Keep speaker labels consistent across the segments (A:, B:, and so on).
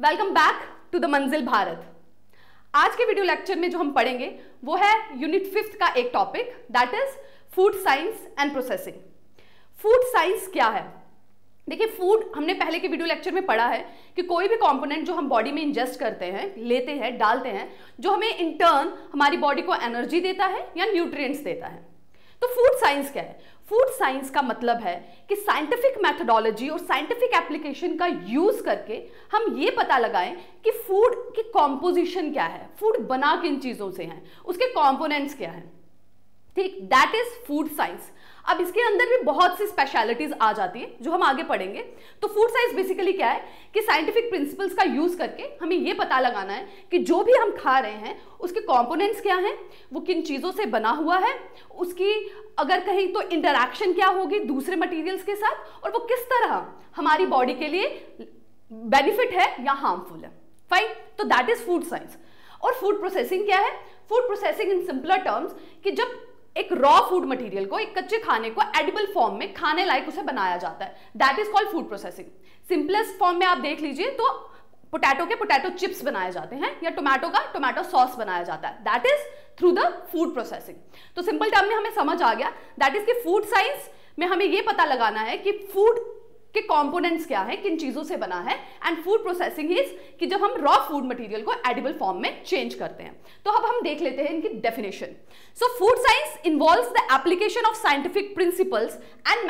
A: Welcome back to the मंजिल भारत। आज के वीडियो लेक्चर में जो हम पढ़ेंगे वो है यूनिट 5 का एक topic, that is food science and processing. Food science क्या है? देखिए, फूड हमने पहले के वीडियो लेक्चर में पढ़ा है कि कोई भी कंपोनेंट जो हम बॉडी में इंजेस्ट करते हैं, लेते हैं, डालते हैं, जो हमें इन टर्न हमारी बॉडी को एनर्जी देता है या न्यूट्रिएंट्स देता है। तो फूड साइंस क्या है? फूड साइंस का मतलब है कि साइंटिफिक मेथोडोलॉजी और साइंटिफिक एप्लीकेशन का यूज करके हम ये पता लगाएं कि फूड की कॉम्पोजिशन क्या है, फूड बना किन चीजों से है, उसके कंपोनेंट्स क्या है। ठीक, दैट इज फूड साइंस। अब इसके अंदर भी बहुत सी स्पेशलिटीज आ जाती है जो हम आगे पढ़ेंगे। तो फूड साइंस बेसिकली क्या है कि साइंटिफिक प्रिंसिपल्स का यूज करके हमें यह पता लगाना है कि जो भी हम खा रहे हैं उसके कंपोनेंट्स क्या हैं, वो किन चीजों से बना हुआ है, उसकी अगर कहीं तो इंटरैक्शन क्या होगी दूसरे मटेरियल्स के साथ, और वो किस तरह हमारी बॉडी के लिए बेनिफिट है या हार्मफुल है। फाइन, तो दैट इज फूड साइंस। और फूड प्रोसेसिंग क्या है? Food processing in simpler terms कि जब एक रॉ फूड मटेरियल को, एक कच्चे खाने को एडिबल फॉर्म में खाने लायक उसे बनाया जाता है, that is called food processing. Simplest form में आप देख लीजिए तो पोटैटो के पोटैटो चिप्स बनाए जाते हैं या टोमेटो का टोमेटो सॉस बनाया जाता है, that is through the food processing. तो सिंपल टर्म में हमें समझ आ गया, दैट इज कि फूड साइंस में हमें यह पता लगाना है कि फूड के कंपोनेंट्स क्या है, किन चीजों से बना है, एंड फूड प्रोसेसिंग इज कि जब हम रॉ फूड मटेरियल को एडिबल फॉर्म में चेंज करते हैं। तो अब हम देख लेते हैं इनकी definition. So food science involves the application of scientific principles and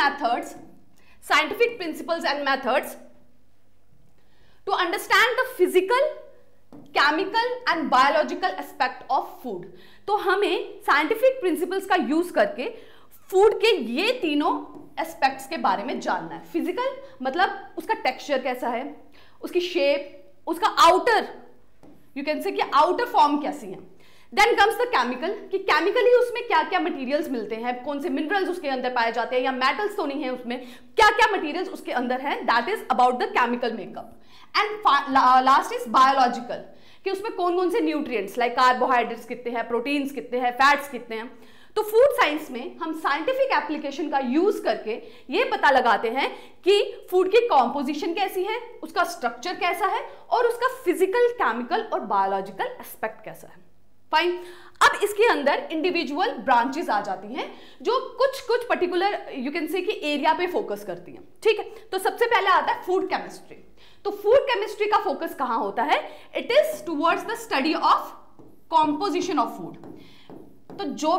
A: methods to understand the physical, chemical and biological aspect of food। तो हमें साइंटिफिक प्रिंसिपल्स का यूज करके फूड के ये तीनों एस्पेक्ट्स के बारे में जानना है। फिजिकल मतलब उसका टेक्सचर कैसा है, उसकी शेप, उसका आउटर, यू कैन से कि आउटर फॉर्म कैसी है। देन कम्स द केमिकल कि केमिकली उसमें क्या क्या मटेरियल्स मिलते हैं, कौन से मिनरल्स उसके अंदर पाए जाते हैं या मेटल्स तो नहीं है उसमें, क्या क्या मटेरियल्स उसके अंदर है, that is about the chemical makeup. And last is biological कि उसमें कौन कौन से न्यूट्रिएंट्स लाइक कार्बोहाइड्रेट्स कितने हैं, प्रोटीन्स कितने हैं, फैट्स कितने हैं। तो फूड साइंस में हम साइंटिफिक एप्लीकेशन का यूज करके ये पता लगाते हैं कि फूड की कॉम्पोजिशन कैसी है, उसका स्ट्रक्चर कैसा है और उसका फिजिकल, केमिकल और बायोलॉजिकल एस्पेक्ट कैसा है। फाइन, अब इसके अंदर इंडिविजुअल ब्रांचेस आ जाती हैं जो कुछ पर्टिकुलर यू कैन से कि एरिया पे फोकस करती हैं। ठीक है, तो सबसे पहले आता है फूड केमिस्ट्री। तो फूड केमिस्ट्री का फोकस कहां होता है? It is towards the study of composition of food. तो जो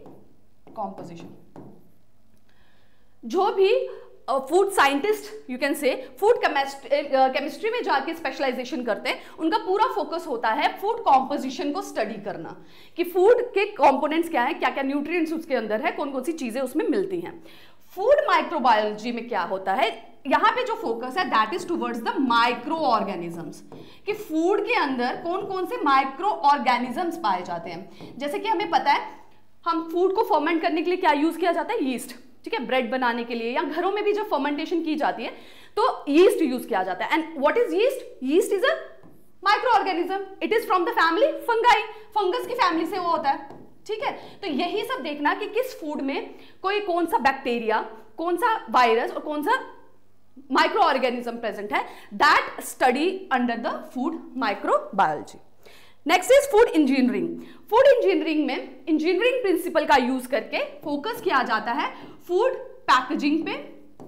A: भी food scientist you can say food chemistry में जाके स्पेशलाइजेशन करते हैं, उनका पूरा फोकस होता है फूड कॉम्पोजिशन को स्टडी करना कि फूड के कंपोनेंट्स क्या है, क्या क्या न्यूट्रिएंट्स उसके अंदर है, कौन कौन सी चीजें उसमें मिलती हैं। फूड माइक्रोबायोलॉजी में क्या होता है, यहां पे जो फोकस है that is towards the micro organisms कि फूड के अंदर कौन कौन से माइक्रो ऑर्गेनिजम्स पाए जाते हैं। जैसे कि हमें पता है हम फूड को फर्मेंट करने के लिए क्या यूज किया जाता है, यीस्ट। ठीक है, ब्रेड बनाने के लिए या घरों में भी जब फर्मेंटेशन की जाती है तो यीस्ट यूज किया जाता है। And what is yeast? Yeast is a micro organism, it is from the family fungi, fungus की फैमिली से वो होता है। ठीक है, तो यही सब देखना कि किस फूड में कोई कौन सा बैक्टीरिया, कौन सा वायरस और कौन सा माइक्रो ऑर्गेनिज्म प्रेजेंट है, that study under the food microbiology. Next is food engineering. Food engineering में इंजीनियरिंग प्रिंसिपल का यूज करके फोकस किया जाता है फूड पैकेजिंग पे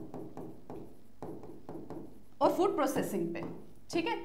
A: और फूड प्रोसेसिंग पे। ठीक है,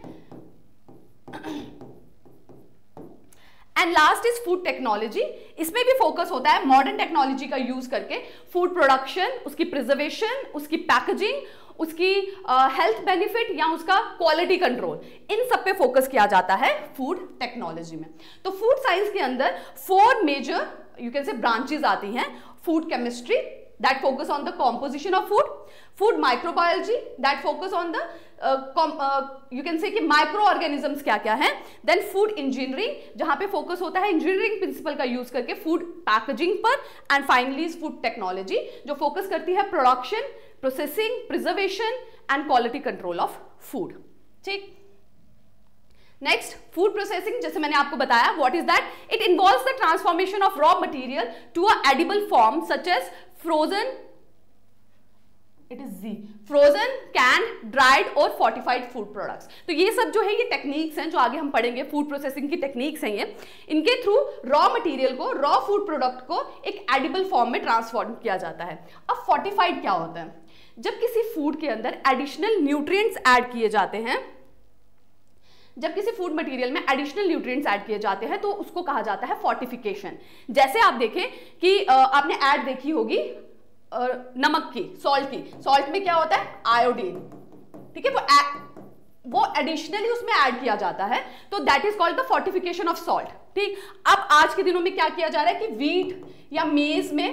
A: and last is food technology. इसमें भी फोकस होता है मॉडर्न टेक्नोलॉजी का यूज करके फूड प्रोडक्शन, उसकी प्रिजर्वेशन, उसकी पैकेजिंग, उसकी हेल्थ बेनिफिट या उसका क्वालिटी कंट्रोल, इन सब पे फोकस किया जाता है फूड टेक्नोलॉजी में। तो फूड साइंस के अंदर 4 major you can say branches आती हैं। Food chemistry that focus on the composition of food, food microbiology that focus on the you can say कि माइक्रो ऑर्गेनिजम्स क्या क्या है, देन फूड इंजीनियरिंग जहां पे फोकस होता है इंजीनियरिंग प्रिंसिपल का यूज करके फूड पैकेजिंग पर, एंड फाइनली फूड टेक्नोलॉजी जो फोकस करती है production, processing, preservation and quality control of food. ठीक, नेक्स्ट फूड प्रोसेसिंग, जैसे मैंने आपको बताया, what is that? It involves the transformation of raw material to a edible form such as frozen it is जी, frozen, canned, dried और fortified food products. तो ये सब जो है ये टेक्निक्स हैं जो आगे हम पढ़ेंगे, फूड प्रोसेसिंग की टेक्निक्स हैं ये। इनके थ्रू रॉ मटेरियल को, रॉ फूड प्रोडक्ट को एक एडिबल फॉर्म में ट्रांसफॉर्म किया जाता है। अब फोर्टिफाइड क्या होता है? जब किसी फूड के अंदर एडिशनल न्यूट्रिएंट्स ऐड किए जाते हैं, जब किसी फूड मटेरियल में एडिशनल न्यूट्रिएंट्स ऐड किए जाते हैं तो उसको कहा जाता है फोर्टिफिकेशन। जैसे आप देखें कि आपने ऐड देखी होगी नमक की, सॉल्ट में क्या होता है? आयोडीन, ठीक है, वो एडिशनली उसमें ऐड किया जाता है, तो that is called the fortification of salt. ठीक, अब आज के दिनों में क्या किया जा रहा है कि व्हीट या मेज में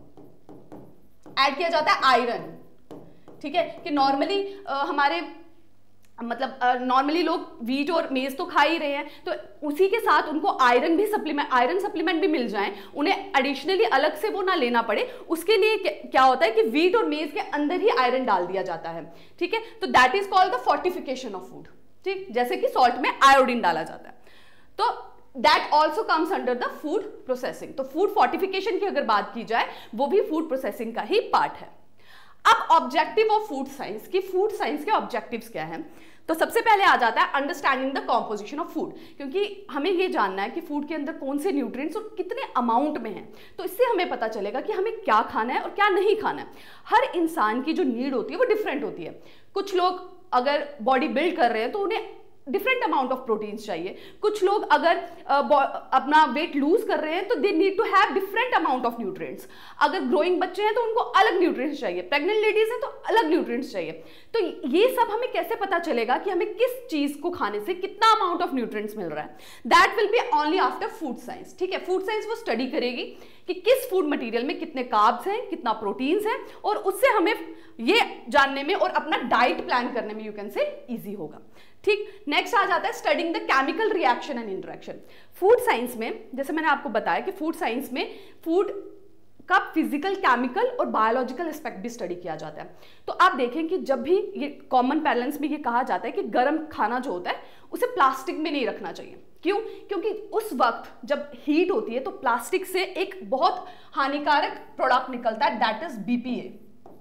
A: ऐड किया जाता है आयरन। ठीक है, कि नॉर्मली हमारे नॉर्मली लोग व्हीट और मेज तो खा ही रहे हैं, तो उसी के साथ उनको आयरन सप्लीमेंट भी मिल जाए, उन्हें एडिशनली अलग से वो ना लेना पड़े, उसके लिए क्या होता है कि व्हीट और मेज के अंदर ही आयरन डाल दिया जाता है। ठीक है, तो that is called the fortification of food. ठीक, जैसे कि सॉल्ट में आयोडीन डाला जाता है, तो that also comes under the food processing. तो फूड फोर्टिफिकेशन की अगर बात की जाए, वो भी फूड प्रोसेसिंग का ही पार्ट है। अब ऑब्जेक्टिव ऑफ फूड साइंस की, फूड साइंस के ऑब्जेक्टिव्स क्या हैं? तो सबसे पहले आ जाता है understanding the composition of food, क्योंकि हमें ये जानना है कि फूड के अंदर कौन से न्यूट्रिएंट्स और कितने अमाउंट में हैं, तो इससे हमें पता चलेगा कि हमें क्या खाना है और क्या नहीं खाना है। हर इंसान की जो नीड होती है वो डिफरेंट होती है। कुछ लोग अगर बॉडी बिल्ड कर रहे हैं तो उन्हें डिफरेंट अमाउंट ऑफ प्रोटीन्स चाहिए, कुछ लोग अगर अपना वेट लूज कर रहे हैं तो they need to have different amount of nutrients, अगर ग्रोइंग बच्चे हैं तो उनको अलग न्यूट्रिएंट्स चाहिए, प्रेग्नेंट लेडीज हैं तो अलग न्यूट्रिएंट्स चाहिए। तो ये सब हमें कैसे पता चलेगा कि हमें किस चीज को खाने से कितना अमाउंट ऑफ न्यूट्रिएंट्स मिल रहा है? That will be only after food science. ठीक है, फूड साइंस वो स्टडी करेगी कि किस फूड मटेरियल में कितने कार्ब्स हैं, कितना प्रोटीन्स हैं, और उससे हमें ये जानने में और अपना डाइट प्लान करने में यू कैन से इजी होगा। ठीक, नेक्स्ट आ जाता है studying the chemical reaction and interaction. Food science में, जैसे मैंने आपको बताया कि फूड साइंस में फूड का फिजिकल, केमिकल और बायोलॉजिकल एस्पेक्ट भी स्टडी किया जाता है। तो आप देखें कि जब भी ये कॉमन पैरेंट्स में ये कहा जाता है कि गर्म खाना जो होता है उसे प्लास्टिक में नहीं रखना चाहिए। क्यों? क्योंकि उस वक्त जब हीट होती है तो प्लास्टिक से एक बहुत हानिकारक प्रोडक्ट निकलता है, that is BPA,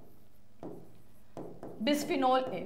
A: bisphenol A,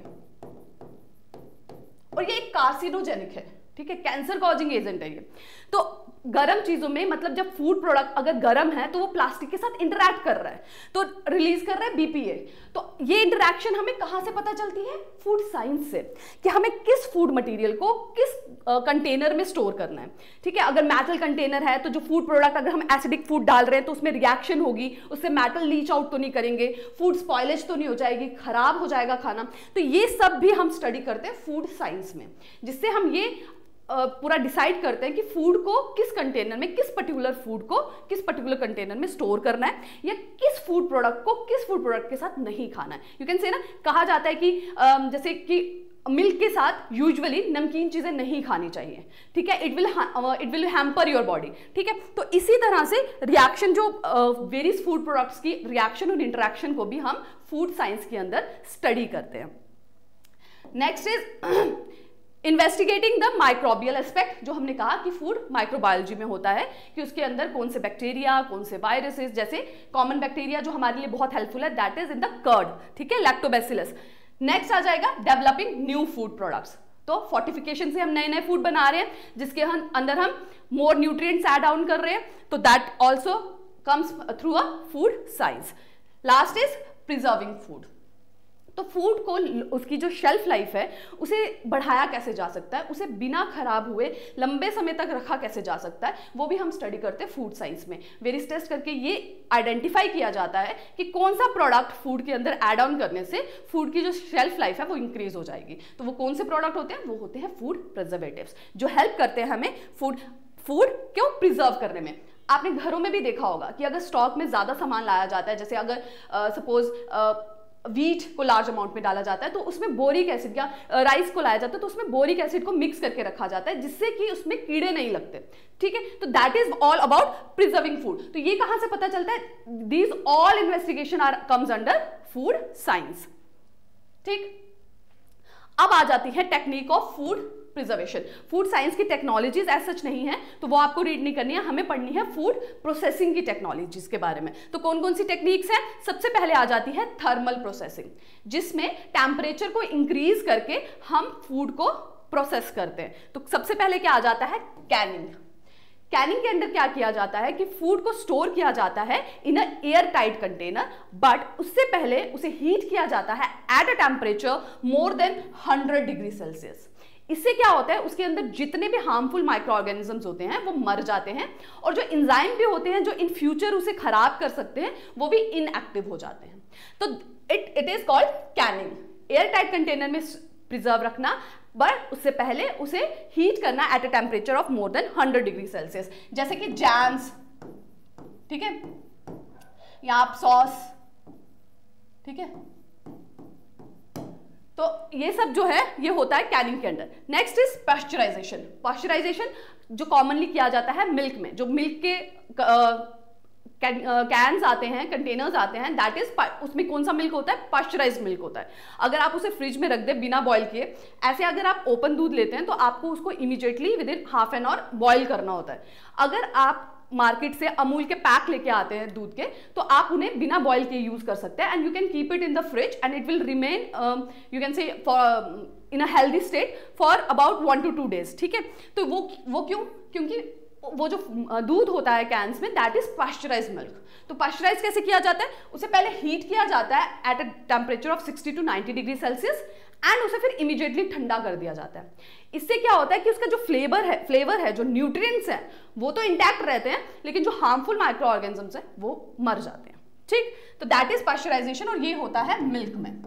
A: और ये एक कार्सिनोजेनिक है। ठीक है, कैंसर कॉजिंग एजेंट है ये। तो गर्म चीजों में, मतलब जब फूड प्रोडक्ट अगर गर्म है तो वो प्लास्टिक के साथ इंटरैक्ट कर रहा है तो रिलीज कर रहा है बीपीए। तो ये इंटरैक्शन हमें कहां से पता चलती है? फूड साइंस से, कि हमें किस फूड मटेरियल को किस कंटेनर में स्टोर करना है। ठीक है, अगर मेटल कंटेनर है तो जो फूड प्रोडक्ट, अगर हम एसिडिक फूड डाल रहे हैं तो उसमें रिएक्शन होगी, उससे मेटल लीच आउट तो नहीं करेंगे, फूड स्पॉइलेज तो नहीं हो जाएगी, खराब हो जाएगा खाना। तो ये सब भी हम स्टडी करते हैं फूड साइंस में, जिससे हम ये पूरा डिसाइड करते हैं कि फूड को किस कंटेनर में, किस पर्टिकुलर फूड को किस पर्टिकुलर कंटेनर में स्टोर करना है, या किस फूड प्रोडक्ट को किस फूड प्रोडक्ट के साथ नहीं खाना है। यू कैन से ना, कहा जाता है कि जैसे कि मिल्क के साथ यूजुअली नमकीन चीजें नहीं खानी चाहिए। ठीक है, it will hamper your body. ठीक है, तो इसी तरह से रिएक्शन, जो वेरियस फूड प्रोडक्ट्स की रिएक्शन और इंटरेक्शन को भी हम फूड साइंस के अंदर स्टडी करते हैं। Next is investigating the microbial aspect. जो हमने कहा कि फूड माइक्रोबायोलॉजी में होता है कि उसके अंदर कौन से बैक्टीरिया, कौन से वायरसेस, जैसे कॉमन बैक्टीरिया जो हमारे लिए बहुत हेल्पफुल है, that is in the curd. ठीक है, लैक्टोबैसिलस। नेक्स्ट आ जाएगा डेवलपिंग न्यू फूड प्रोडक्ट्स। तो फोर्टिफिकेशन से हम नए नए फूड बना रहे हैं जिसके अंदर हम मोर न्यूट्रिएंट्स ऐड ऑन कर रहे हैं, तो that also comes through a food science. Last is preserving food. तो फूड को, उसकी जो शेल्फ लाइफ है उसे बढ़ाया कैसे जा सकता है, उसे बिना खराब हुए लंबे समय तक रखा कैसे जा सकता है, वो भी हम स्टडी करते हैं फूड साइंस में। वेरियस टेस्ट करके ये आइडेंटिफाई किया जाता है कि कौन सा प्रोडक्ट फूड के अंदर ऐड ऑन करने से फूड की जो शेल्फ लाइफ है वो इंक्रीज हो जाएगी। तो वो कौन से प्रोडक्ट होते हैं? वो होते हैं फूड प्रिजर्वेटिव्स, जो हेल्प करते हैं हमें फूड क्यों प्रिजर्व करने में। आपने घरों में भी देखा होगा कि अगर स्टॉक में ज्यादा सामान लाया जाता है, जैसे अगर सपोज व्हीट को लार्ज अमाउंट में डाला जाता है तो उसमें बोरिक एसिड, या राइस को लाया जाता है तो उसमें बोरिक एसिड को मिक्स करके रखा जाता है जिससे कि उसमें कीड़े नहीं लगते। ठीक है, तो that is all about preserving food. तो ये कहां से पता चलता है? These all investigation are comes under food science. ठीक, अब आ जाती है technique of food preservation. Food science की टेक्नोलॉजीज एज सच नहीं है, तो वो आपको रीड नहीं करनी है, हमें पढ़नी है फूड प्रोसेसिंग की टेक्नोलॉजीज के बारे में। तो कौन कौन सी टेक्निक्स हैं? सबसे पहले आ जाती है थर्मल प्रोसेसिंग, जिसमें टेम्परेचर को इंक्रीज करके हम फूड को प्रोसेस करते हैं। तो सबसे पहले क्या आ जाता है? कैनिंग। कैनिंग के अंदर क्या किया जाता है कि फूड को स्टोर किया जाता है in a air tight container, but उससे पहले उसे हीट किया जाता है at a temperature more than 100 degree Celsius. इससे क्या होता है, उसके अंदर जितने भी हार्मफुल माइक्रो ऑर्गेनिजम्स होते हैं वो मर जाते हैं, और जो एंजाइम भी होते हैं जो इन फ्यूचर उसे खराब कर सकते हैं वो भी इनएक्टिव हो जाते हैं। तो it is called canning. Air tight container में प्रिजर्व रखना, बट उससे पहले उसे हीट करना at a temperature of more than 100 degree Celsius, जैसे कि जैम्स, ठीक है, या आप सॉस, ठीक है। तो ये सब जो है ये होता है कैनिंग के अंदर। Next is pasteurization. पाश्चराइजेशन जो कॉमनली किया जाता है मिल्क में, जो मिल्क के कैंस आते हैं, कंटेनर्स आते हैं, दैट इज, उसमें कौन सा मिल्क होता है? पाश्चराइज्ड मिल्क होता है। अगर आप उसे फ्रिज में रख दें बिना बॉईल किए, ऐसे अगर आप ओपन दूध लेते हैं तो आपको उसको immediately within half an hour boil करना होता है। अगर आप मार्केट से अमूल के पैक लेके आते हैं दूध के, तो आप उन्हें बिना बॉईल के यूज कर सकते हैं, and you can keep it in the fridge and it will remain, you can say for in a healthy state for about 1 to 2 days, ठीक है। तो वो क्यों? क्योंकि वो जो दूध होता है कैंस में, दैट इज पाश्चराइज्ड मिल्क। तो पाश्चराइज कैसे किया जाता है? उसे पहले हीट किया जाता है at a temperature of 60 to 90 degree Celsius, and उसे फिर इमीडिएटली ठंडा कर दिया जाता है। इससे क्या होता है कि उसका जो फ्लेवर है, जो न्यूट्रिएंट्स हैं, वो तो इंटैक्ट रहते हैं, लेकिन जो हार्मफुल माइक्रो ऑर्गेनिजम्स हैं वो मर जाते हैं, ठीक। तो दैट इज पाश्चराइजेशन, और ये होता है मिल्क में।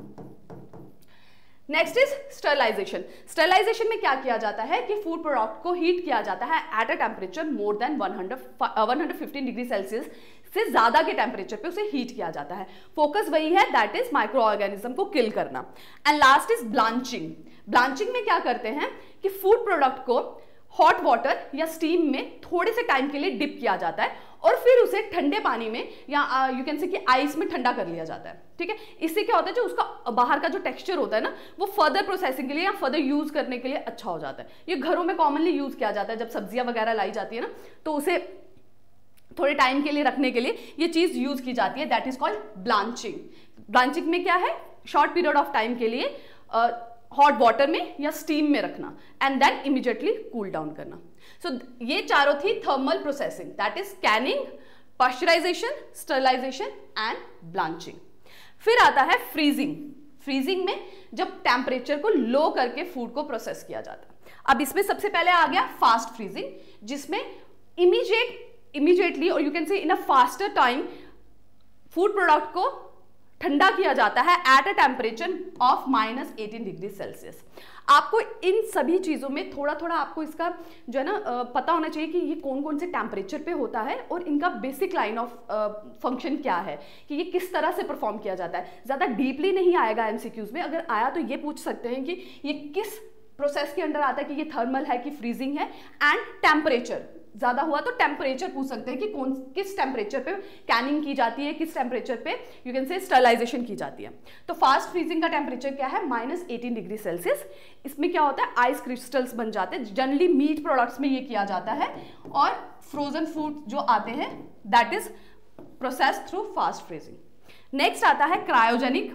A: Next is sterilization. स्टरलाइजेशन में क्या किया जाता है कि फूड प्रोडक्ट को हीट किया जाता है at a temperature more than 115 degree Celsius से ज्यादा के टेम्परेचर पे उसे हीट किया जाता है। फोकस वही है, दैट इज माइक्रो ऑर्गेनिज्म को किल करना। And last is blanching. Blanching में क्या करते हैं कि फूड प्रोडक्ट को हॉट वाटर या स्टीम में थोड़े से टाइम के लिए डिप किया जाता है, और फिर उसे ठंडे पानी में या यू कैन से कि आइस में ठंडा कर लिया जाता है, ठीक है। इससे क्या होता है, जो उसका बाहर का जो टेक्सचर होता है ना, वो फर्दर प्रोसेसिंग के लिए या फर्दर यूज करने के लिए अच्छा हो जाता है। ये घरों में कॉमनली यूज किया जाता है, जब सब्जियां वगैरह लाई जाती है ना, तो उसे थोड़े टाइम के लिए रखने के लिए ये चीज यूज की जाती है, that is called blanching. Blanching में क्या है, शॉर्ट पीरियड ऑफ टाइम के लिए हॉट वाटर में या स्टीम में रखना, and then immediately cool down करना। सो ये चारों थी thermal processing, that is canning, pasteurization, sterilization and blanching. फिर आता है फ्रीजिंग। फ्रीजिंग में जब टेम्परेचर को लो करके फूड को प्रोसेस किया जाता है। अब इसमें सबसे पहले आ गया फास्ट फ्रीजिंग, जिसमें इमीडिएटली और you can say in a faster time food product को ठंडा किया जाता है at a temperature of -18 degree Celsius. आपको इन सभी चीज़ों में थोड़ा थोड़ा आपको इसका जो है ना पता होना चाहिए कि ये कौन कौन से टेम्परेचर पे होता है, और इनका बेसिक लाइन ऑफ फंक्शन क्या है, कि ये किस तरह से परफॉर्म किया जाता है। ज़्यादा डीपली नहीं आएगा एमसीक्यूज में, अगर आया तो ये पूछ सकते हैं कि ये किस प्रोसेस के अंडर आता है, कि ये थर्मल है कि फ्रीजिंग है, एंड टेम्परेचर ज्यादा हुआ तो टेम्परेचर पूछ सकते हैं कि किस टेम्परेचर पे कैनिंग की जाती है, किस टेम्परेचर पे यू कैन से स्टरलाइजेशन की जाती है। तो फास्ट फ्रीजिंग का टेम्परेचर क्या है, -18 डिग्री सेल्सियस। इसमें क्या होता है, आइस क्रिस्टल्स बन जाते हैं। जनरली मीट प्रोडक्ट्स में ये किया जाता है, और फ्रोजन फूड जो आते हैं that is process through fast freezing. Next आता है क्रायोजेनिक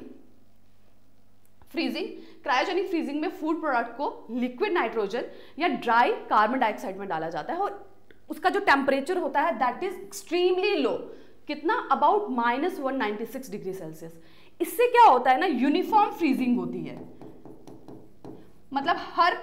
A: फ्रीजिंग। क्रायोजेनिक फ्रीजिंग में फूड प्रोडक्ट को लिक्विड नाइट्रोजन या ड्राई कार्बन डाइऑक्साइड में डाला जाता है, और उसका जो टेम्परेचर होता है दैट इज एक्सट्रीमली लो, कितना, अबाउट -196 डिग्री सेल्सियस। इससे क्या होता है ना, यूनिफॉर्म फ्रीजिंग होती है, मतलब हर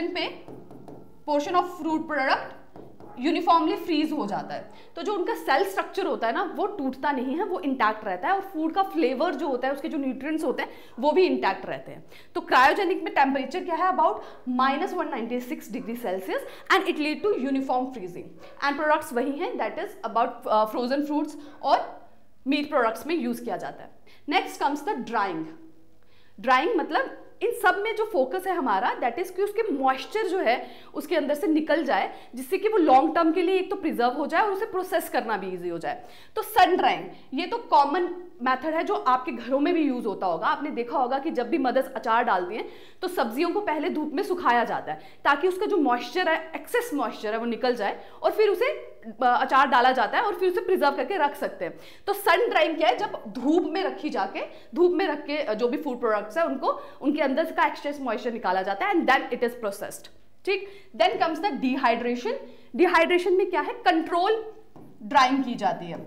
A: portion of fruit product uniformly freeze हो जाता है। तो जो उनका सेल स्ट्रक्चर होता है ना, वो टूटता नहीं है, वो इंटैक्ट रहता है, और फूड का फ्लेवर जो होता है, उसके जो न्यूट्रिएंट्स होते हैं वो भी इंटैक्ट रहते हैं। तो क्रायोजेनिक में टेम्परेचर क्या है, about -196 degree Celsius, and it lead to uniform freezing. And products वही हैं, that is about frozen fruits और मीट प्रोडक्ट्स में यूज किया जाता है। Next comes the drying. Drying मतलब इन सब में जो फोकस है हमारा, दैट इज कि उसके मॉइस्चर जो है उसके अंदर से निकल जाए, जिससे कि वो लॉन्ग टर्म के लिए एक तो प्रिजर्व हो जाए और उसे प्रोसेस करना भी इजी हो जाए। तो सन ड्राइंग, ये तो कॉमन मेथड है जो आपके घरों में भी यूज होता होगा। आपने देखा होगा कि जब भी मदर्स अचार डालती हैं तो सब्जियों को पहले धूप में सुखाया जाता है ताकि उसका जो मॉइस्चर है, एक्सेस मॉइस्चर है, वो निकल जाए और फिर उसे अचार डाला जाता है और फिर उसे प्रिजर्व करके रख सकते हैं। तो सन ड्राइंग क्या है, जब धूप में रखी जाके, धूप में रख के जो भी फूड प्रोडक्ट्स है उनको, उनके अंदर का एक्सेस मॉइस्चर निकाला जाता है and then it is processed. ठीक, then comes the dehydration. Dehydration में क्या है, कंट्रोल ड्राइंग की जाती है।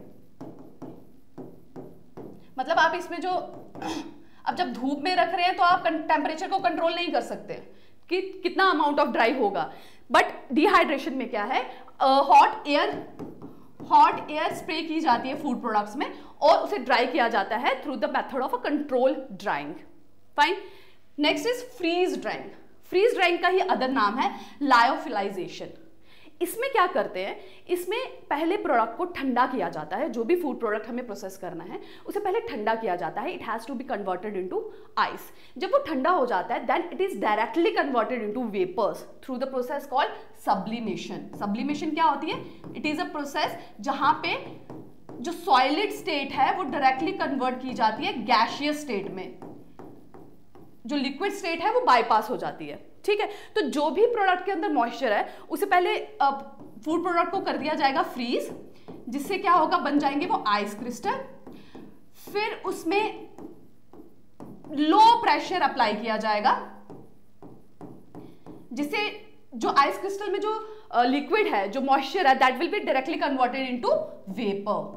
A: मतलब आप इसमें जो अब जब धूप में रख रहे हैं तो आप टेम्परेचर को कंट्रोल नहीं कर सकते कि कितना अमाउंट ऑफ ड्राई होगा, बट डिहाइड्रेशन में क्या है, हॉट एयर स्प्रे की जाती है फूड प्रोडक्ट्स में और उसे ड्राई किया जाता है through the method of a control drying. Fine, next is freeze drying. Freeze drying का ही अदर नाम है लायोफिलाइजेशन। इसमें क्या करते हैं, इसमें पहले प्रोडक्ट को ठंडा किया जाता है। जो भी फूड प्रोडक्ट हमें प्रोसेस करना है उसे पहले ठंडा किया जाता है। It has to be converted into ice. जब वो ठंडा हो जाता है then it is directly converted into vapours through the process called sublimation. Sublimation क्या होती है, इट इज अ प्रोसेस जहां पे जो सॉलिड स्टेट है वो डायरेक्टली कन्वर्ट की जाती है गैसियस स्टेट में, जो लिक्विड स्टेट है वो बाईपास हो जाती है। ठीक है, तो जो भी प्रोडक्ट के अंदर मॉइस्चर है उसे पहले फूड प्रोडक्ट को कर दिया जाएगा फ्रीज, जिससे क्या होगा, बन जाएंगे वो आइस क्रिस्टल। फिर उसमें लो प्रेशर अप्लाई किया जाएगा, जिससे जो आइस क्रिस्टल में जो लिक्विड है, जो मॉइस्चर है, that will be directly converted into vapour.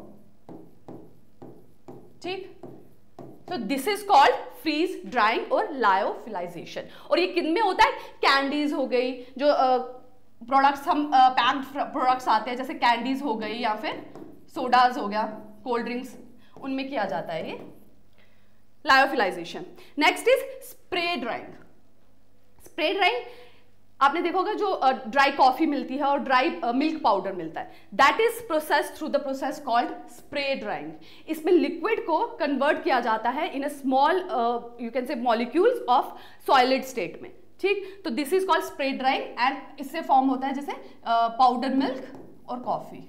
A: ठीक, तो this is called freeze drying और लायोफिलाइजेशन। और ये किन में होता है, कैंडीज हो गई, जो प्रोडक्ट्स हम पैक्ड प्रोडक्ट्स आते हैं जैसे कैंडीज हो गई या फिर सोडाज हो गया, कोल्ड ड्रिंक्स, उनमें किया जाता है ये lyophilisation. Next is spray drying. Spray drying आपने देखा होगा, जो ड्राई कॉफी मिलती है और ड्राई मिल्क पाउडर मिलता है, that is process through the process called spray drying. इसमें लिक्विड को कन्वर्ट किया जाता है in a small you can say molecules of solid state में। ठीक, तो this is called spray drying and इससे फॉर्म होता है जैसे पाउडर मिल्क और कॉफी।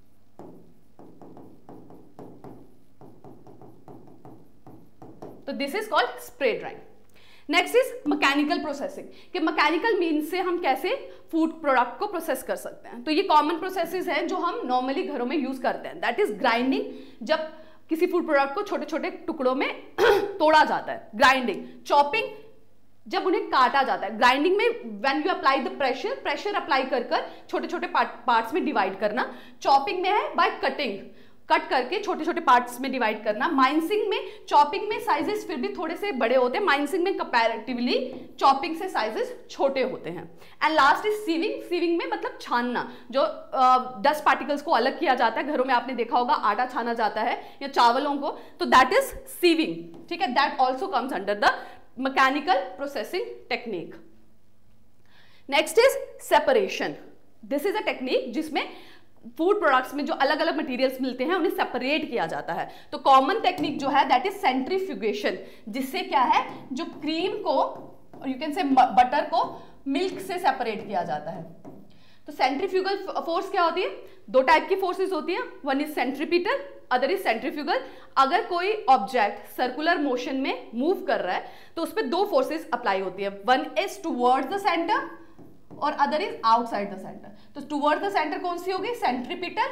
A: तो this is called spray drying. Next is mechanical processing, कि मैकेनिकल मीन्स से हम कैसे फूड प्रोडक्ट को प्रोसेस कर सकते हैं। तो ये कॉमन प्रोसेसेस हैं जो हम नॉर्मली घरों में यूज करते हैं। दैट इज ग्राइंडिंग, जब किसी फूड प्रोडक्ट को छोटे छोटे टुकड़ों में तोड़ा जाता है। ग्राइंडिंग, चॉपिंग, जब उन्हें काटा जाता है। ग्राइंडिंग में when you apply the pressure apply कर छोटे छोटे पार्ट्स में डिवाइड करना। चॉपिंग में है बाय कटिंग, कट करके छोटे छोटे पार्ट्स में डिवाइड करना। माइंसिंग में, चॉपिंग में साइजेस फिर भी थोड़े से बड़े होते हैं, माइंसिंग में कंपैरेटिवली चॉपिंग से साइजेस छोटे होते हैं। And last is sieving. Sieving में मतलब छानना, जो डस्ट पार्टिकल्स को अलग किया जाता है। घरों में आपने देखा होगा आटा छाना जाता है या चावलों को, तो दैट इज सीविंग। ठीक है, that also comes under the mechanical processing technique. Next is separation. This is a technique जिसमें फूड प्रोडक्ट्स में जो अलग अलग मटेरियल्स मिलते हैं उन्हें सेपरेट किया जाता है। तो कॉमन टेक्निक जो है दैट इज सेंट्रीफ्यूगेशन, जिससे क्या है, जो क्रीम को और यू कैन से बटर को मिल्क से सेपरेट किया जाता है। तो सेंट्रीफ्यूगल फोर्स क्या होती है, दो टाइप की फोर्सेस होती है, one is centripetal, other is centrifugal. अगर कोई ऑब्जेक्ट सर्कुलर मोशन में मूव कर रहा है तो उस पर दो फोर्सेस अप्लाई होती है, one is towards the centre और other is outside the centre. तो टुवर्ड्स द सेंटर कौन सी होगी, सेंट्रीपिटल,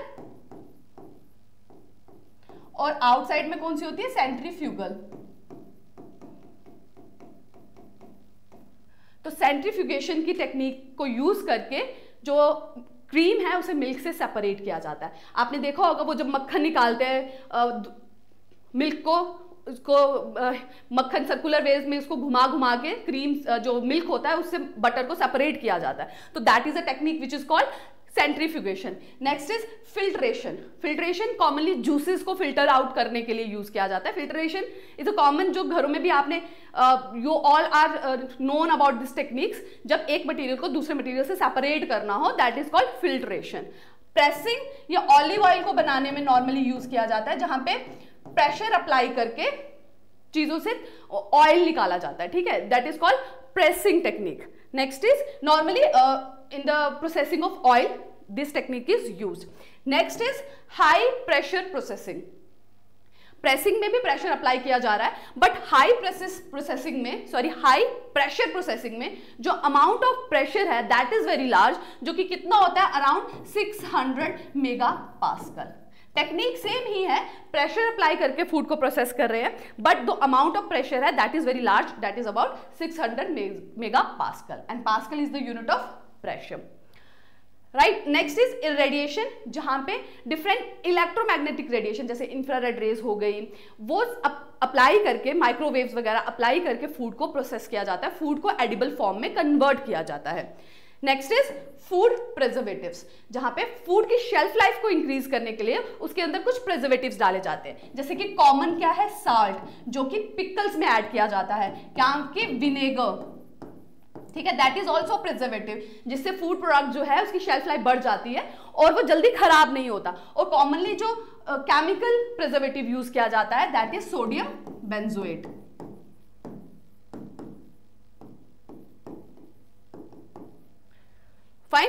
A: और आउटसाइड में कौन सी होती है, सेंट्रीफ्यूगल। तो सेंट्रीफ्यूगेशन की टेक्निक को यूज करके जो क्रीम है उसे मिल्क से सेपरेट किया जाता है। आपने देखा होगा वो जब मक्खन निकालते हैं मिल्क को, उसको मक्खन सर्कुलर वेज में उसको घुमा घुमा के क्रीम जो मिल्क होता है उससे बटर को सेपरेट किया जाता है। तो that is a technique which is called centrifugation. Next is filtration. Filtration commonly juices को फिल्टर आउट करने के लिए यूज किया जाता है। फिल्ट्रेशन इज अ कॉमन, जो घरों में भी आपने you all are known about this techniques, जब एक मटेरियल को दूसरे मटेरियल से सेपरेट करना हो, that is called filtration. Pressing या ऑलिव ऑयल को बनाने में नॉर्मली यूज किया जाता है, जहां पे प्रेशर अप्लाई करके चीजों से ऑयल निकाला जाता है। ठीक है, that is called pressing technique. Next is normally in the processing of oil this technique is used. Next is high pressure processing. Pressing में भी प्रेशर अप्लाई किया जा रहा है, बट हाई प्रेशर प्रोसेसिंग में जो अमाउंट ऑफ प्रेशर है that is very large, जो कि कितना होता है around 600 mega pascal. Technique same ही है, प्रेशर अप्लाई करके फूड को प्रोसेस कर रहे हैं, but the amount of pressure है that is very large, that is about 600 mega pascal, and pascal is the unit of pressure, right. Next is irradiation, जहां पे डिफरेंट इलेक्ट्रोमैग्नेटिक रेडिएशन जैसे infrared rays हो गई, वो अप्लाई करके, microwaves वगैरह apply करके फूड को प्रोसेस किया जाता है, फूड को एडिबल फॉर्म में कन्वर्ट किया जाता है। नेक्स्ट इज फूड प्रिजर्वेटिव्स, जहां पे फूड की शेल्फ लाइफ को इंक्रीज करने के लिए उसके अंदर कुछ प्रिजर्वेटिव्स डाले जाते हैं, जैसे कि कॉमन क्या है, साल्ट, जो कि पिकल्स में ऐड किया जाता है, क्या कि विनेगर, ठीक है, दैट इज ऑल्सो प्रिजर्वेटिव, जिससे फूड प्रोडक्ट जो है उसकी शेल्फ लाइफ बढ़ जाती है और वो जल्दी खराब नहीं होता। और कॉमनली जो केमिकल प्रिजर्वेटिव यूज किया जाता है that is sodium benzoate. Fine,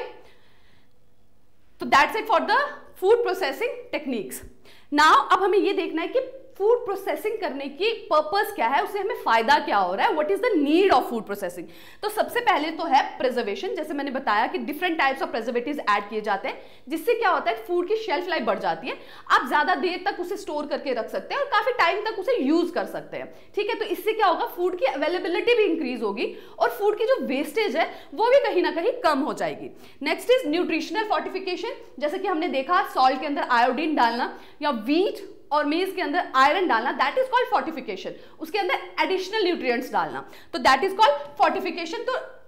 A: तो that's it for the food processing techniques. Now अब हमें ये देखना है कि फूड प्रोसेसिंग करने की पर्पस क्या है, उससे हमें फायदा क्या हो रहा है, what is the need of food processing. तो सबसे पहले तो है प्रिजर्वेशन, जैसे मैंने बताया कि different types of preservatives add किए जाते हैं, जिससे क्या होता है फूड की शेल्फ लाइफ बढ़ जाती है, आप ज्यादा देर तक उसे स्टोर करके रख सकते हैं और काफी टाइम तक उसे यूज कर सकते हैं, ठीक है। तो इससे क्या होगा, फूड की अवेलेबिलिटी भी इंक्रीज होगी और फूड की जो वेस्टेज है वो भी कहीं ना कहीं कम हो जाएगी। नेक्स्ट इज न्यूट्रिशनल फोर्टिफिकेशन, जैसे कि हमने देखा सॉल्ट के अंदर आयोडीन डालना या व्हीट और मेज के अंदर आयरन डालना, दैट इज कॉल्ड फोर्टिफिकेशन, उसके अंदर एडिशनल न्यूट्रिएंट्स डालना, तो दैट इज कॉल्ड फोर्टिफिकेशन।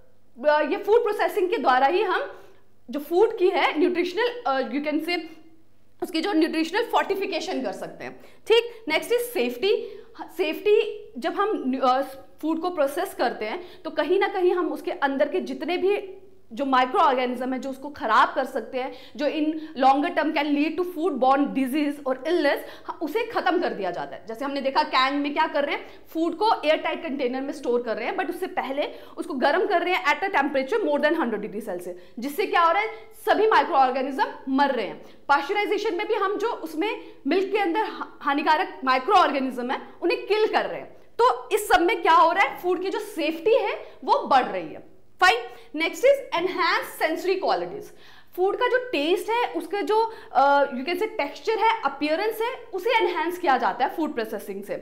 A: तो ये फूड प्रोसेसिंग के द्वारा ही हम जो फूड की है न्यूट्रिशनल, यू कैन से उसकी जो न्यूट्रिशनल फोर्टिफिकेशन कर सकते हैं, ठीक। Next is safety. सेफ्टी, जब हम फूड को प्रोसेस करते हैं तो कहीं ना कहीं हम उसके अंदर के जितने भी जो माइक्रो ऑर्गेनिज्म है जो उसको खराब कर सकते हैं, जो in longer term can lead to food borne disease और इलनेस, उसे खत्म कर दिया जाता है। जैसे हमने देखा कैन में क्या कर रहे हैं, फूड को एयर टाइट कंटेनर में स्टोर कर रहे हैं, बट उससे पहले उसको गर्म कर रहे हैं at a temperature more than 100 degree Celsius, जिससे क्या हो रहा है, सभी माइक्रो ऑर्गेनिज्म मर रहे हैं। पाश्चराइजेशन में भी हम जो उसमें मिल्क के अंदर हानिकारक माइक्रो ऑर्गेनिज्म है उन्हें किल कर रहे हैं। तो इस सब में क्या हो रहा है, फूड की जो सेफ्टी है वो बढ़ रही है। Fine, next is enhance sensory qualities. Food का जो टेस्ट है, उसका जो यू कैन से टेक्सचर है, अपीयरेंस है, उसे एनहांस किया जाता है फूड प्रोसेसिंग से।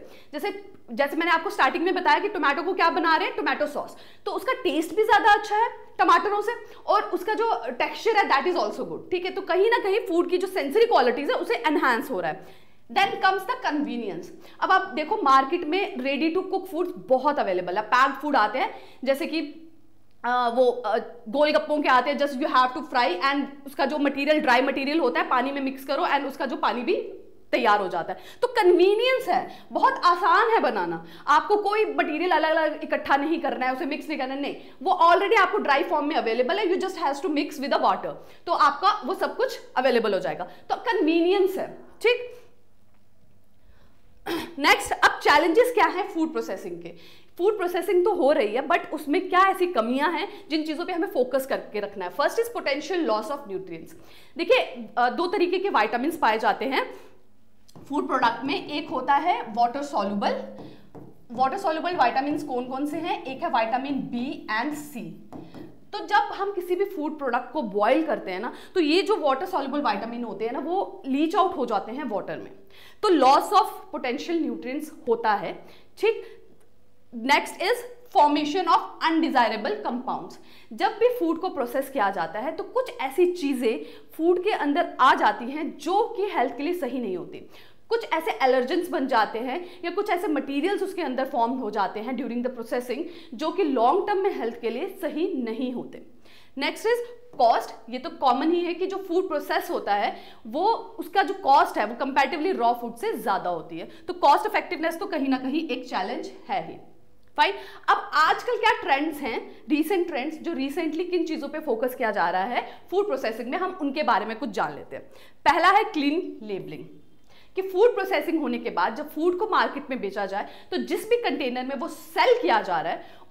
A: जैसे मैंने आपको स्टार्टिंग में बताया कि टोमेटो को क्या बना रहे हैं, टोमेटो सॉस, तो उसका टेस्ट भी ज्यादा अच्छा है टमाटरों से और उसका जो टेक्सचर है दैट इज ऑल्सो गुड, ठीक है। तो कहीं ना कहीं फूड की जो सेंसरी क्वालिटीज है उसे एनहांस हो रहा है। Then comes the convenience. अब आप देखो मार्केट में रेडी टू कुक फूड बहुत अवेलेबल है, पैक्ड फूड आते हैं, जैसे कि वो गोलगप्पों के आते हैं, just you have to fry and उसका जो मटेरियल ड्राई मटेरियल होता है पानी में मिक्स करो एंड उसका जो पानी भी तैयार हो जाता है। तो कन्वीनियंस है, बहुत आसान है बनाना, आपको कोई मटेरियल अलग अलग इकट्ठा नहीं करना है, उसे मिक्स नहीं करना है, नहीं, वो ऑलरेडी आपको ड्राई फॉर्म में अवेलेबल है, you just has to mix with the water, तो आपका वो सब कुछ अवेलेबल हो जाएगा। तो कन्वीनियंस है, ठीक। नेक्स्ट, अब चैलेंजेस क्या है फूड प्रोसेसिंग के। फूड प्रोसेसिंग तो हो रही है, बट उसमें क्या ऐसी कमियां हैं जिन चीजों पे हमें फोकस करके रखना है। First is potential loss of nutrients. देखिए, दो तरीके के विटामिन्स पाए जाते हैं फूड प्रोडक्ट में, एक होता है water soluble. Water soluble vitamins कौन कौन से हैं, एक है विटामिन बी एंड सी। तो जब हम किसी भी फूड प्रोडक्ट को बॉईल करते हैं ना, तो ये जो वाटर सॉल्युबल विटामिन होते हैं ना, वो लीच आउट हो जाते हैं वाटर में, तो लॉस ऑफ पोटेंशियल न्यूट्रिएंट्स होता है, ठीक। Next is formation of undesirable compounds. जब भी फूड को प्रोसेस किया जाता है तो कुछ ऐसी चीजें फूड के अंदर आ जाती हैं जो कि हेल्थ के लिए सही नहीं होती। कुछ ऐसे एलर्जेंस बन जाते हैं या कुछ ऐसे मटेरियल्स उसके अंदर फॉर्म हो जाते हैं ड्यूरिंग द प्रोसेसिंग, जो कि लॉन्ग टर्म में हेल्थ के लिए सही नहीं होते। Next is cost. ये तो कॉमन ही है कि जो फूड प्रोसेस होता है वो उसका जो कॉस्ट है वो कंपैरेटिवली रॉ फूड से ज्यादा होती है, तो कॉस्ट इफेक्टिवनेस तो कहीं ना कहीं एक चैलेंज है ही। फाइन, अब आजकल क्या ट्रेंड्स हैं, रीसेंट ट्रेंड्स, जो रिसेंटली किन चीजों पे फोकस किया जा रहा है फूड प्रोसेसिंग में, हम उनके बारे में कुछ जान लेते हैं। पहला है क्लीन लेबलिंग, कि फूड प्रोसेसिंग होने के बाद जब फूड को मार्केट में बेचा जाए तो जिस भी कंटेनर में वो सेल किया जा रहा है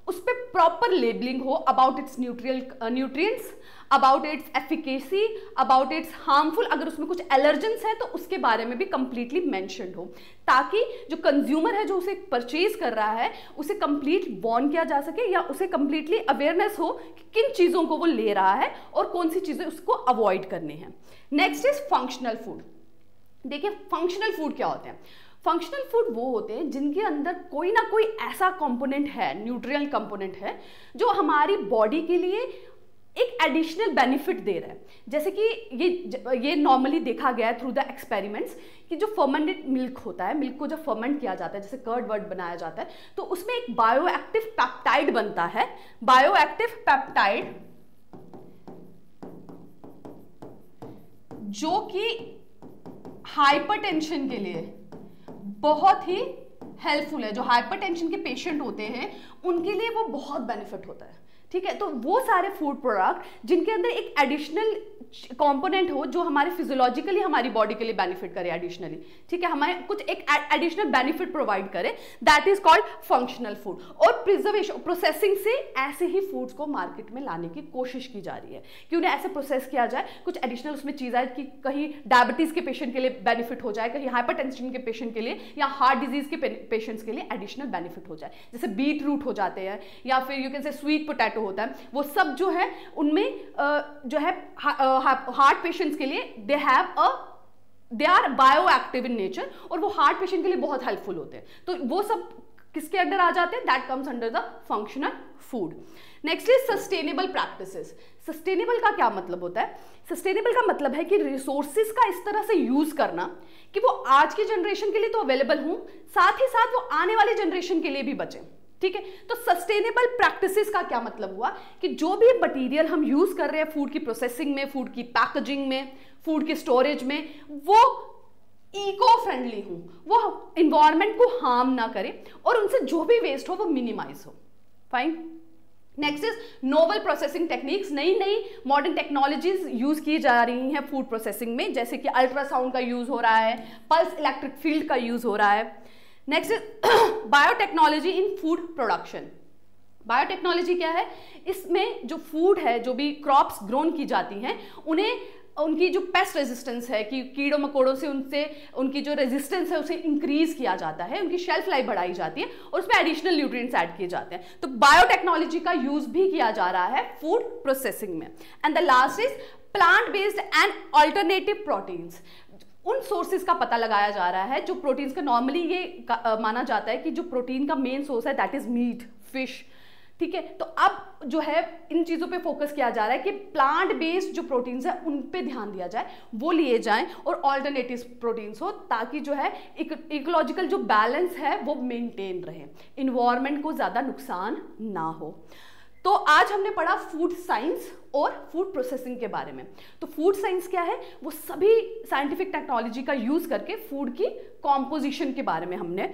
A: उस पर प्रॉपर लेबलिंग हो about its nutrients, about its efficacy, about its harmful, अगर उसमें कुछ एलर्जेंस है तो उसके बारे में भी कंप्लीटली मेंशन्ड हो, ताकि जो कंज्यूमर है जो उसे परचेज कर रहा है उसे कंप्लीट वार्न किया जा सके या उसे कंप्लीटली अवेयरनेस हो कि किन चीज़ों को वो ले रहा है और कौन सी चीज़ें उसको अवॉइड करनी है। Next is functional food. देखिए फंक्शनल फूड क्या होते हैं? फंक्शनल फूड वो होते हैं जिनके अंदर कोई ना कोई ऐसा कंपोनेंट है, न्यूट्रिएंट कंपोनेंट है, जो हमारी बॉडी के लिए एक एडिशनल बेनिफिट दे रहा है। जैसे कि ये नॉर्मली देखा गया है थ्रू द एक्सपेरिमेंट्स कि जो फर्मेंटेड मिल्क होता है, मिल्क को जब फर्मेंट किया जाता है, जैसे कर्ड वर्ड बनाया जाता है, तो उसमें एक बायोएक्टिव पेप्टाइड बनता है। बायोएक्टिव पेप्टाइड जो कि हाइपरटेंशन के लिए बहुत ही हेल्पफुल है। जो हाइपरटेंशन के पेशेंट होते हैं उनके लिए वो बहुत बेनिफिट होता है, ठीक है। तो वो सारे फूड प्रोडक्ट जिनके अंदर एक एडिशनल कंपोनेंट हो जो हमारे फिजियोलॉजिकली हमारी बॉडी के लिए बेनिफिट करे एडिशनली, ठीक है, हमारे कुछ एक एडिशनल बेनिफिट प्रोवाइड करे, that is called functional food. और प्रिजर्वेशन प्रोसेसिंग से ऐसे ही फूड्स को मार्केट में लाने की कोशिश की जा रही है कि उन्हें ऐसे प्रोसेस किया जाए, कुछ एडिशनल उसमें चीज़ आए कि कहीं डायबिटीज के पेशेंट के लिए बेनिफिट हो जाए, कहीं हाइपरटेंशन के पेशेंट के लिए या हार्ट डिजीज के पेशेंट्स के लिए एडिशनल बेनिफिट हो जाए। जैसे बीट रूट हो जाते हैं या फिर you can say sweet potato होता है, वो सब जो है उनमें जो है हार्ट पेशेंट्स के लिए they are bioactive in nature और वो हार्ट पेशेंट के लिए बहुत हेल्पफुल होते हैं। तो वो सब किसके अंडर आ जाते हैं? That comes under the functional food. Next is sustainable practices. Sustainable का क्या मतलब होता है? सस्टेनेबल का मतलब है कि रिसोर्सेज का इस तरह से यूज करना कि वो आज की जनरेशन के लिए तो अवेलेबल हो, साथ ही साथ वो आने वाली जनरेशन के लिए भी बचे, ठीक है। तो सस्टेनेबल प्रैक्टिसेस का क्या मतलब हुआ कि जो भी मटेरियल हम यूज कर रहे हैं फूड की प्रोसेसिंग में, फूड की पैकेजिंग में, फूड की स्टोरेज में, वो इको फ्रेंडली हो, वो इन्वायरमेंट को हार्म ना करे और उनसे जो भी वेस्ट हो वो मिनिमाइज हो। Fine. Next is novel processing techniques. नई नई मॉडर्न टेक्नोलॉजीज यूज की जा रही हैं फूड प्रोसेसिंग में, जैसे कि अल्ट्रासाउंड का यूज हो रहा है, पल्स इलेक्ट्रिक फील्ड का यूज हो रहा है। Next is biotechnology in food production. Biotechnology क्या है? इसमें जो फूड है, जो भी क्रॉप्स ग्रोन की जाती हैं, उन्हें उनकी जो पेस्ट रेजिस्टेंस है कि कीड़ों मकोड़ों से उनकी जो रेजिस्टेंस है उसे इंक्रीज किया जाता है, उनकी शेल्फ लाइफ बढ़ाई जाती है और उसमें एडिशनल न्यूट्रिएंट्स ऐड किए जाते हैं। तो बायोटेक्नोलॉजी का यूज भी किया जा रहा है फूड प्रोसेसिंग में। And the last is plant based and alternative proteins. उन सोर्सेज का पता लगाया जा रहा है जो प्रोटीन्स का नॉर्मली ये माना जाता है कि जो प्रोटीन का मेन सोर्स है दैट इज मीट, फिश, ठीक है। तो अब जो है इन चीज़ों पे फोकस किया जा रहा है कि प्लांट बेस्ड जो प्रोटीन्स है उन पे ध्यान दिया जाए, वो लिए जाएं और ऑल्टरनेटिव प्रोटीन्स हो, ताकि जो है इकोलॉजिकल जो बैलेंस है वो मेंटेन रहे, इन्वायरमेंट को ज़्यादा नुकसान ना हो। तो आज हमने पढ़ा फूड साइंस और फूड प्रोसेसिंग के बारे में। तो फूड साइंस क्या है? वो सभी साइंटिफिक टेक्नोलॉजी का यूज करके फूड की कॉम्पोजिशन के बारे में हमने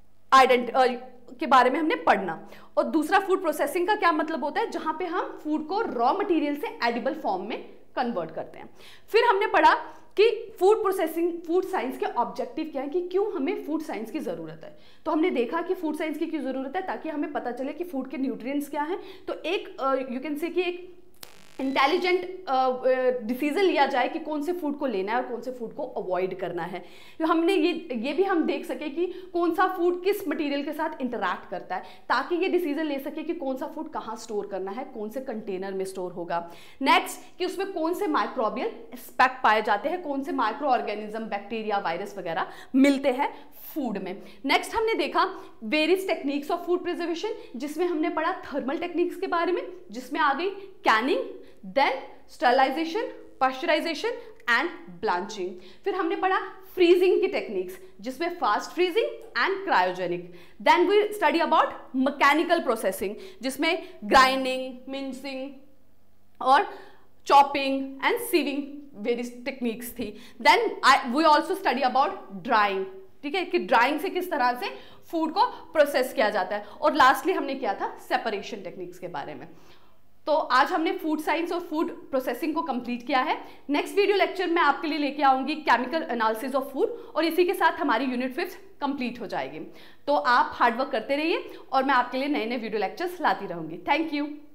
A: पढ़ना। और दूसरा फूड प्रोसेसिंग का क्या मतलब होता है? जहां पे हम फूड को रॉ मटेरियल से एडिबल फॉर्म में कन्वर्ट करते हैं। फिर हमने पढ़ा कि फूड प्रोसेसिंग, फूड साइंस के ऑब्जेक्टिव क्या है, कि क्यों हमें फूड साइंस की ज़रूरत है। तो हमने देखा कि फूड साइंस की क्यों ज़रूरत है, ताकि हमें पता चले कि फूड के न्यूट्रिएंट्स क्या हैं। तो एक यू कैन से कि एक इंटेलिजेंट डिसीजन लिया जाए कि कौन से फूड को लेना है और कौन से फूड को अवॉइड करना है। तो हमने ये भी हम देख सके कि कौन सा फूड किस मटेरियल के साथ इंटरैक्ट करता है, ताकि ये डिसीजन ले सके कि कौन सा फूड कहाँ स्टोर करना है, कौन से कंटेनर में स्टोर होगा। नेक्स्ट कि उसमें कौन से माइक्रोबियल एस्पेक्ट पाए जाते हैं, कौन से माइक्रो ऑर्गेनिज्म, बैक्टीरिया, वायरस वगैरह मिलते हैं फूड में। नेक्स्ट हमने देखा various techniques of food preservation, जिसमें हमने पढ़ा थर्मल टेक्निक्स के बारे में, जिसमें आ गई canning, then sterilisation, pasteurisation and blanching. फिर हमने पढ़ा फ्रीजिंग की टेक्निक्स, जिसमें fast freezing and cryogenic. Then we study about mechanical processing, जिसमें ग्राइंडिंग, मिंसिंग और chopping and sieving various techniques थी। Then we also study about drying, ठीक है, कि ड्राइंग से किस तरह से फूड को प्रोसेस किया जाता है। और लास्टली हमने किया था सेपरेशन टेक्निक्स के बारे में। तो आज हमने फूड साइंस और फूड प्रोसेसिंग को कंप्लीट किया है। नेक्स्ट वीडियो लेक्चर में आपके लिए लेके आऊंगी केमिकल एनालिसिस ऑफ फूड, और इसी के साथ हमारी यूनिट 5 कंप्लीट हो जाएगी। तो आप हार्डवर्क करते रहिए और मैं आपके लिए नए नए वीडियो लेक्चर्स लाती रहूंगी। Thank you.